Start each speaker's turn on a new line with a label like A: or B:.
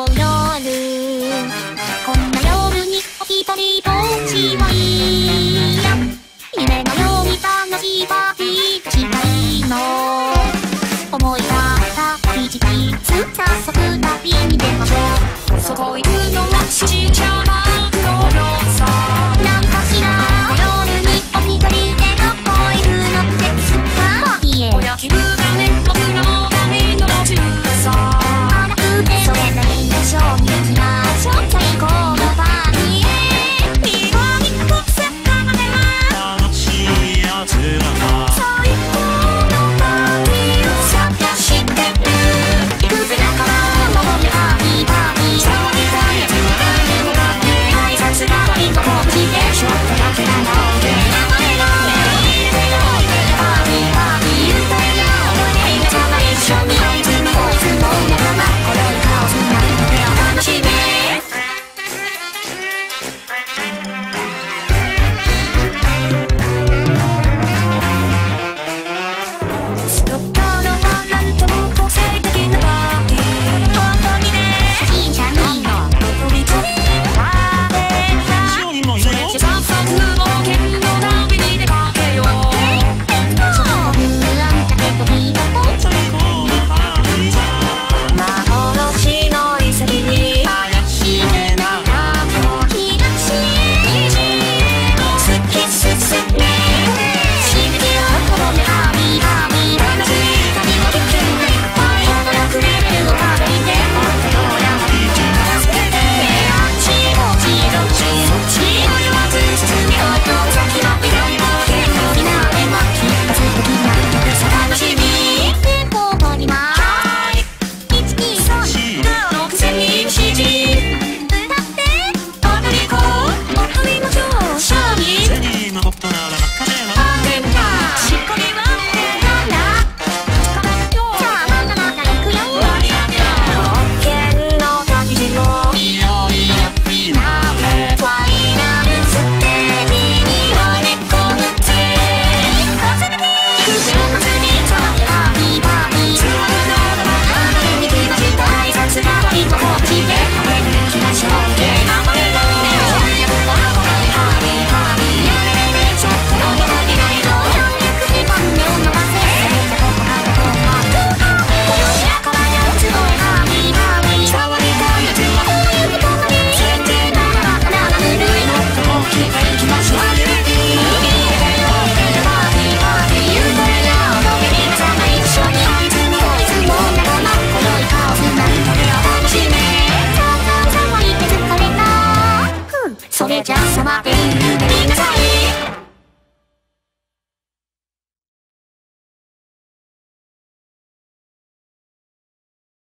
A: う夜。こんな夜にお一人ぼっちはいいや。夢のように楽しいパーティーがしたいの。思い立った一日早速旅に出ましょう。そこ行くのはしちゃまのよさ。なんかしら夜にお一人でどこ行くのですか。いえおや気分がね僕の髪の中さ。甘くてそれなりでしょう。行きましょう最高のパーティーへ。いいわにこせたまでは楽しいやつらが最高のパーティーを探してる。いくぜだからもうパーティーパーティー。騒ぎたいやつは誰もがって挨拶代わりのこっちでちょっとだけなので名前がいいでよいでパーティーパーティー言うたらよ思い出皆様一緒にいつもいつも仲間これカオスになるのでお楽しみ。作ったのはなんとも個性的なパーティー。本当にねいいんじゃないの。一人はねそれじゃ早速冒険の旅に出かけよう。そうなんだけど見たこと幻の遺跡に怪しげな東への突き進め刺激をこめハミハミ楽しい旅を聞く驚くレベルを壁にでもってようやまり助けてあっちこっちどっちそっち迷わず進みようと先の未来冒険のになればきっと素敵になるのでさ楽しみ。でここには123のくせに指示歌って踊り子踊りましょう勝利
B: ゼニーのことなら任せろ。
A: あれなしっこりはなんだじゃあまだまだ行くよ。冒険の旅路を
B: いよいよフィナーレ。
A: ファイナルステージに乗り込むぜ。空中の次にパーティーパーティー。ツアーの流れに来ました挨拶代わりのこっちで食べに行きましょう。頑張れよ最悪のパーティーパーティー。やれれちょっとのどが出ないの。300時間目を伸ばせここからここから今宵やからやるすごいパーティーパーティー。触りたいやつはこういうことかね。設定なら7ぬるいのもう決めていきましょう。それじゃあさまでみなさい。